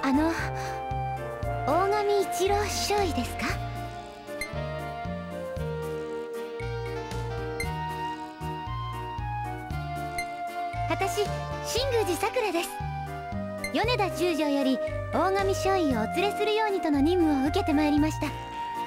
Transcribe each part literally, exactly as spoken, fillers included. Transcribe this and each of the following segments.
あの大神一郎少尉ですか？私、新宮寺さくらです。米田中将より大神少尉をお連れするようにとの任務を受けてまいりました。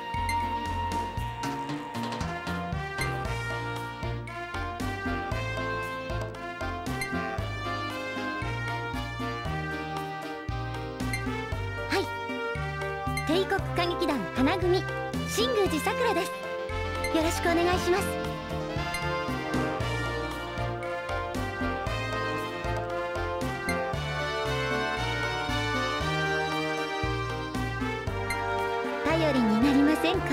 はい、帝国歌劇団花組新宮寺さくらです。よろしくお願いします。頼りになりませんか？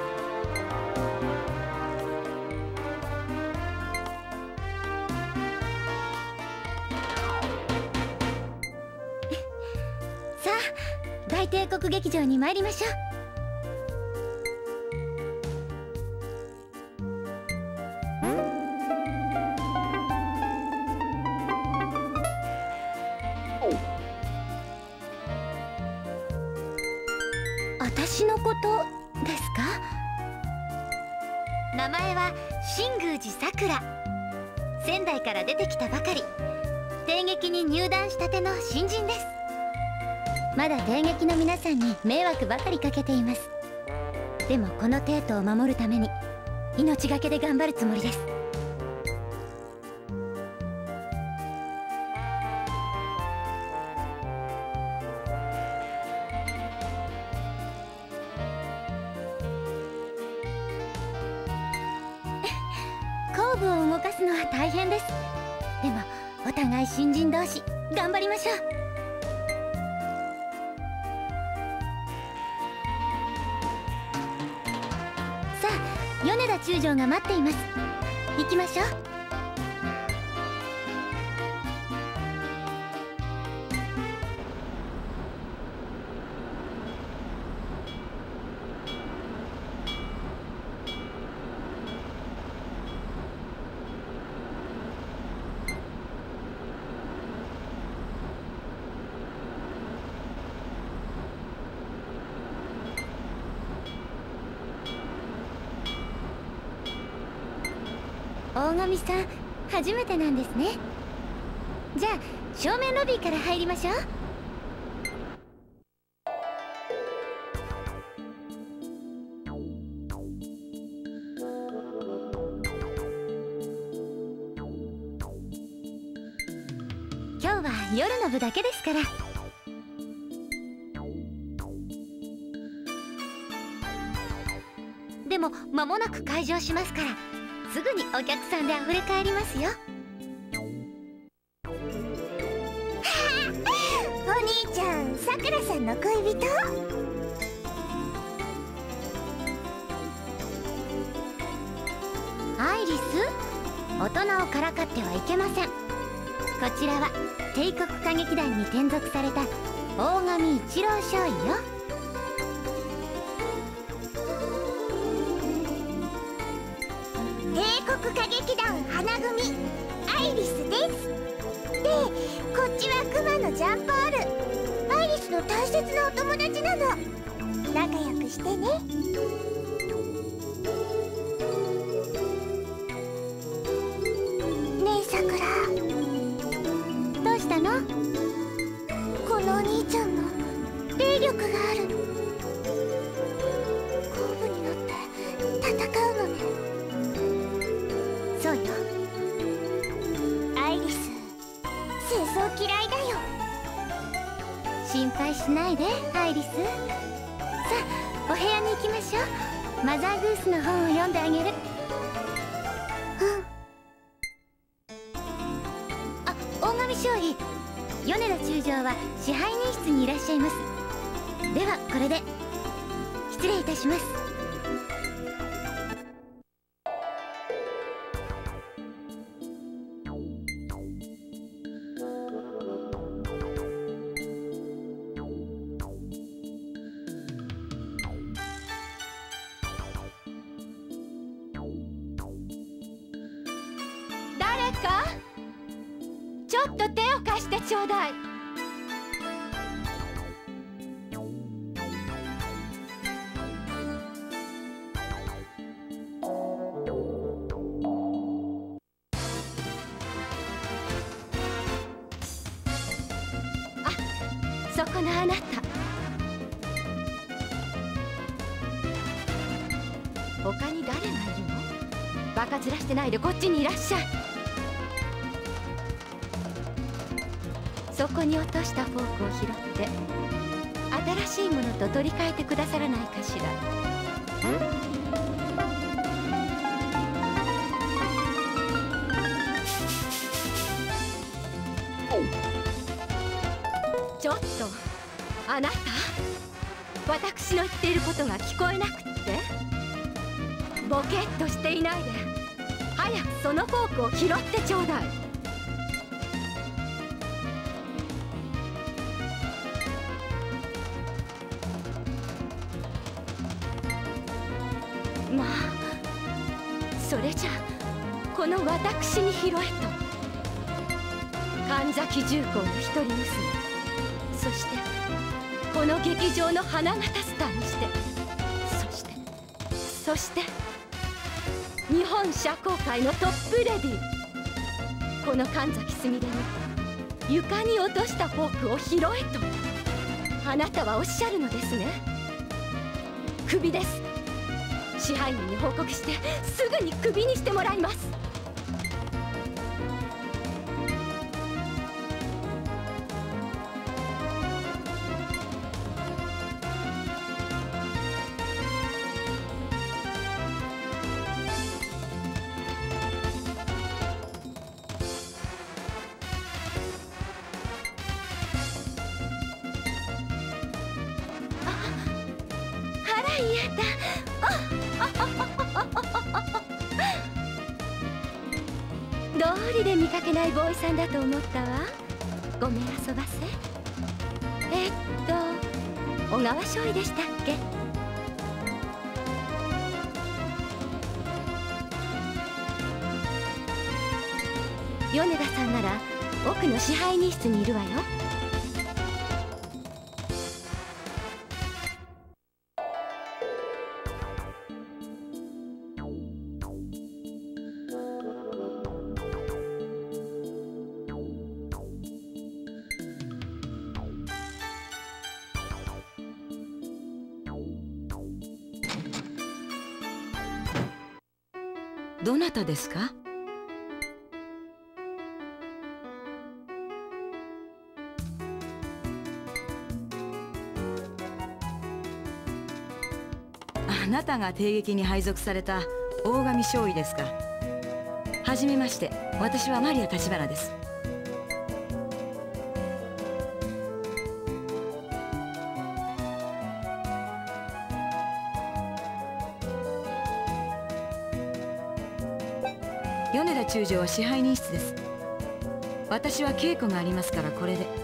さあ、大帝国劇場に参りましょう。私のことですか？名前は新宮寺さくら。仙台から出てきたばかり、帝劇に入団したての新人です。まだ帝劇の皆さんに迷惑ばかりかけています。でもこの帝都を守るために命がけで頑張るつもりです。頭部を動かすのは大変です。でもお互い新人同士頑張りましょう。さあ、米田中将が待っています。行きましょう。大神さん、初めてなんですね。じゃあ正面ロビーから入りましょう。今日は夜の部だけですから。でも間もなく開場しますから、すぐにお客さんで溢れ返りますよ。 お兄ちゃん、さくらさんの恋人？ アイリス、大人をからかってはいけません。こちらは帝国歌劇団に転属された大神一郎少尉よ。 帝国歌劇団花組アイリスです。で、こっちはクマのジャンポール。アイリスの大切なお友達なの。仲良くしてね。ねえさくら、 どうしたの？ このお兄ちゃんも霊力がある。交互になって戦うのね。 そうよ。 アイリス、戦争嫌いだよ。 心配しないでアイリス。さあ、お部屋に行きましょう。マザーグースの本を読んであげる。 うん。 あ、大神少尉、米田中将は支配人室にいらっしゃいます。ではこれで失礼いたします。 誰かちょっと手を貸してちょうだい。 このあなた、他に誰がいるの？バカ面してないでこっちにいらっしゃい。そこに落としたフォークを拾って新しいものと取り替えてくださらないかしら。ちょっとあなた、私の言っていることが聞こえなくって？ボケっとしていないで早くそのフォークを拾ってちょうだい。まあそれじゃこの私に拾えと。神崎重工の一人娘、そしてこの劇場の花形スターにして、そしてそして日本社交界のトップレディー、この神崎すみれに床に落としたフォークを拾えとあなたはおっしゃるのですね。クビです。支配人に報告してすぐにクビにしてもらいます。腹癒えた。道理で見かけないボーイさんだと思ったわ。ごめん遊ばせ。えっと小川少尉でしたっけ？米田さんなら奥の支配人室にいるわよ。 どなたですか？あなたが帝劇に配属された大神少尉ですか？はじめまして、私はマリア立花です。米田中将は支配人室です。私は稽古がありますからこれで。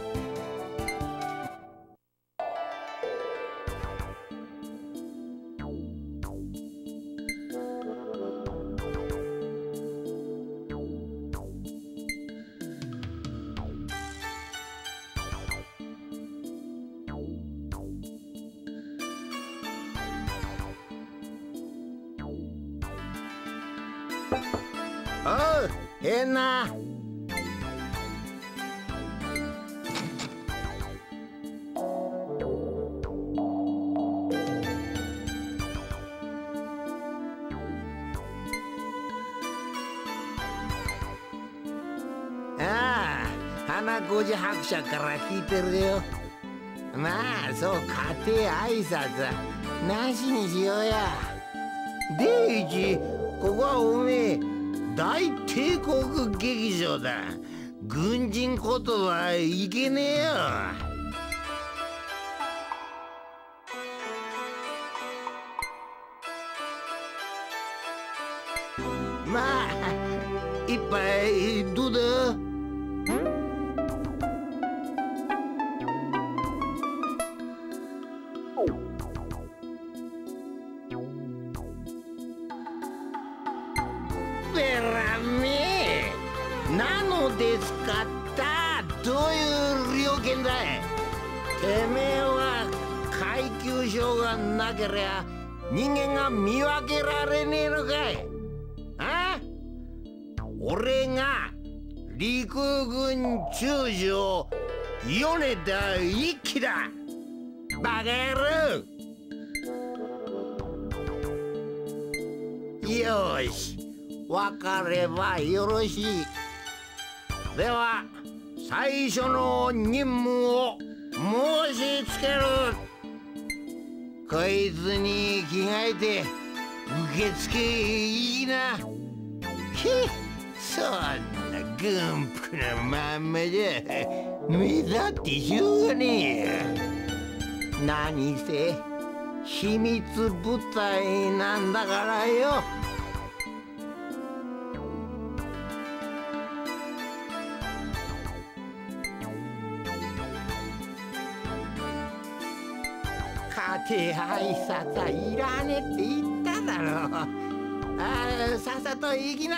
おう、ええな。ああ、花小路伯爵から聞いてるよ。まあそう家庭挨拶なしにしようや。第一、ここはおめえ大帝国劇場だ。軍人ことはいけねえよ。まあ一杯どうだ？べらめえ、なのですかったどういう了見だい？てめえは階級章がなけりゃ人間が見分けられねえのかい？あ？俺が陸軍中将米田一輝だ。バカ野郎。よーし、分かればよろしい。では最初の任務を申しつける。こいつに着替えて受付いいな。へっ、そんな軍服のまんまじゃ目立ってしょうがねえ。何せ秘密部隊なんだからよ。家庭挨拶はいらねえって言っただろう。ああ、さっさと行きな。